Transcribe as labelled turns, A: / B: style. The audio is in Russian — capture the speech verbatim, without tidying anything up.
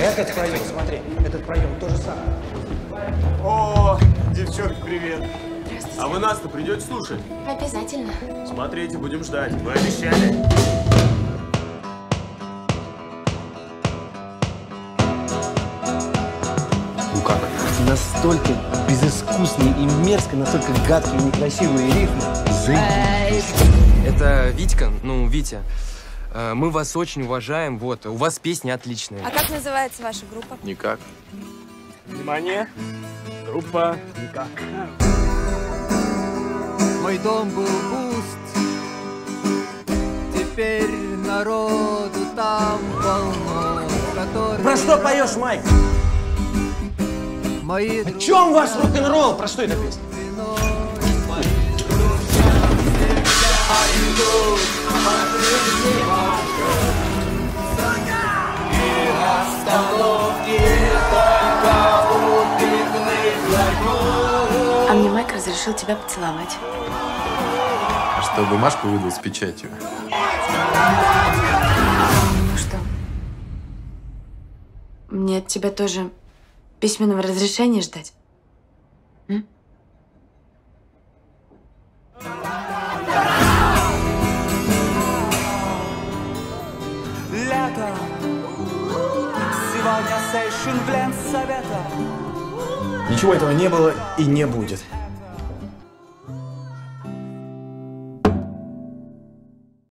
A: Этот проем, смотри, этот проем то же самое.
B: О, девчонки, привет. А вы нас-то придете слушать?
C: Обязательно.
B: Смотрите, будем ждать. Вы обещали.
A: Ну как? Настолько безыскусные и мерзко, настолько гадкие и некрасивые рифмы. Заебись.
D: Это Витька, ну, Витя. Э, Мы вас очень уважаем, вот. У вас песни отличные.
E: А как называется ваша группа?
B: Никак. Внимание. Группа «Никак».
F: Мой дом был пуст, теперь народу там полно, который...
A: Про что поешь, Майк?
F: Мои
A: О чем ваш рок-н-ролл? Про что эта песня?
C: А мне Майк разрешил тебя поцеловать.
G: А что, бумажку выдал с печатью?
C: Что? Мне от тебя тоже письменного разрешения ждать? М?
F: Лето, сегодня сейшн в Ленсовета.
A: Ничего этого не было и не будет.